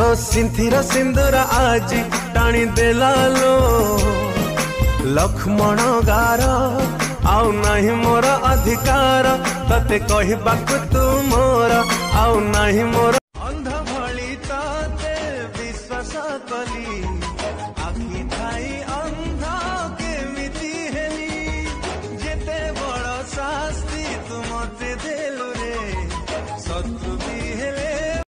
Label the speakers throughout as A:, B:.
A: तो सिंथिर सिंदूर आज टाणी देलालो लक्ष्मण गार आउ नहीं मोर अधिकार तते कहबाकू तू मोर आउ नहीं मोर अंध भली तते विश्वास कली आखि थाई अंध केमिति हेली जेते बड़ शास्ति तू मते देलु रे शत्रु भी हेले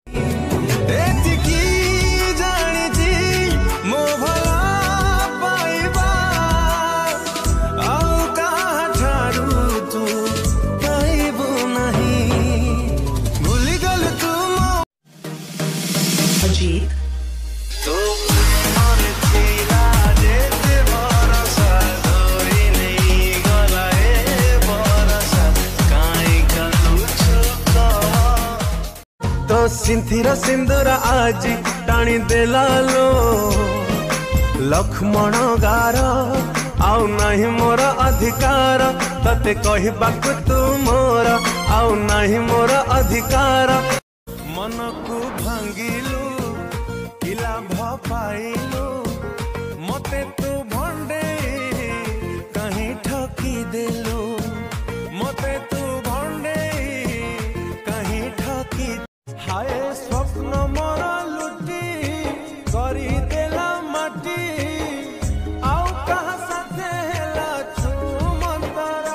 A: तो सिंथिर सिंदूर आज टाणी देलालो लक्ष्मण गार आउ नहीं मोर अधिकार तते कहबाकू तू मोर आउ नहीं मोर अधिकार मन को भांगिलु कि लाभ पाइलु मते तू भंडे कहीं ठकी देलु मते तू भंडे कहीं ठकी हाय स्वप्न मोर लुटी करी देला माटी आउ कहा साथे हेला छुमंतरा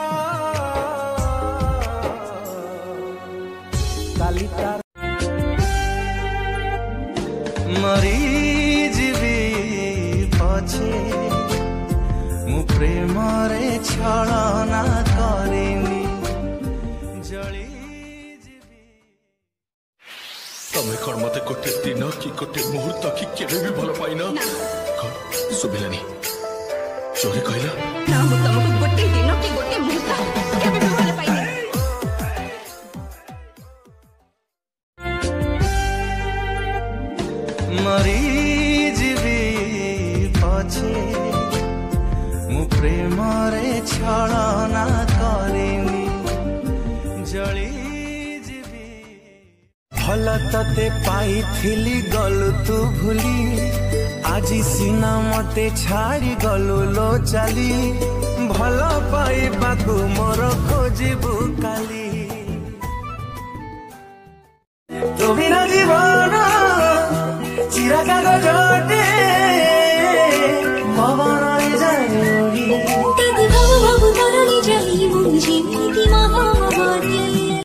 A: कालिका मरी जीवी पछे मु प्रेम रे छलना करिनी जली
B: तमें कौन मत गोटे दिन कि गोटे मुहूर्त कि केवे भी भल पाइना सुबिलानी चोरी कहला
C: ना मु तुमको गोटे दिन कि गोटे मुहूर्त केवे भी भल पाइना
A: मरी जीवी पछे मु प्रेम रे छलना करिनी जली भल तते पाई थिली गलु तू भूली आजी सीना मते छाड़ी गलु लो चली भल पाई बाकू मोर खोजिबू काली तो बिना जीवन चिरा कागजटे भवन जाई
D: तद भव भव तरणी जाई मुझे नीति महामारी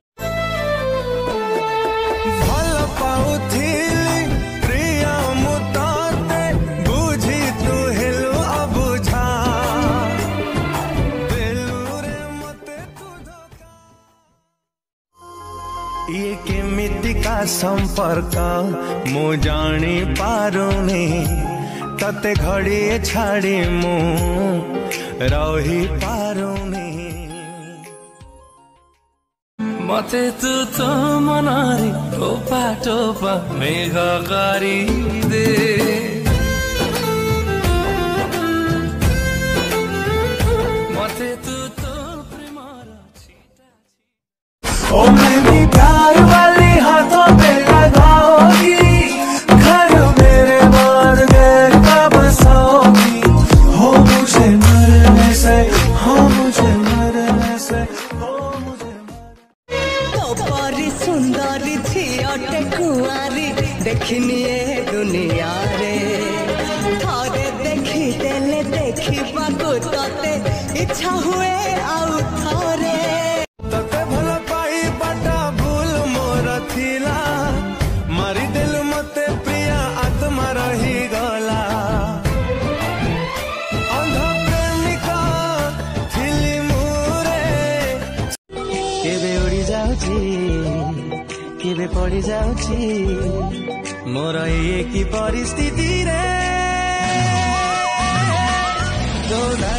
A: ये केमिति का संपर्क मु जानी पारुनी तते घड़ी छाड़ी मु रही पारुनी मते तू तो मनारी टोपा टोपा मेघ करी दे मते तू तो ओ मेरी प्यार वाली हाथों पे लगाओगी घर मेरे बाद गैर कब सोगी हो मुझे मरने से हो मुझे मरने से हो मुझे
E: तो बड़ी सुंदर थी अटे कुआरी देखनी ए दुनिया रे थारे देखी देले देखी बाको तते इच्छा हुए आउ थारे
A: तते भल मारी दिल मते प्रिया आत्मा रही गला अंध प्रेमिका थिली मुरे केबे उड़ी जाउची केबे पड़ी जाउची मोर ये की परिस्थिति रे तो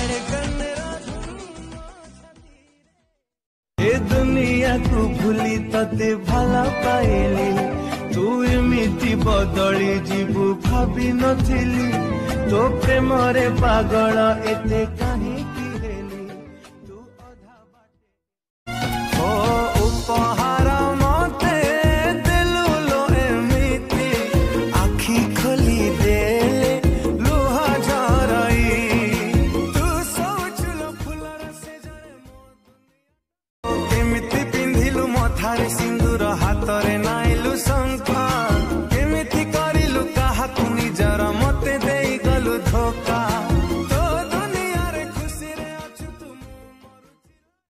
A: ए दुनिया को भूली तते भला पाइली तू एमिति बदली जीवु भाभी नथिली तो प्रेम रे पागल एते काहेकि हेली तू अधा बाटे ओ उपहार मते दिलु लो एमिति आखि ସିନ୍ଦୁର ହାତରେ ନାଇଲୁ ଶଙ୍ଖ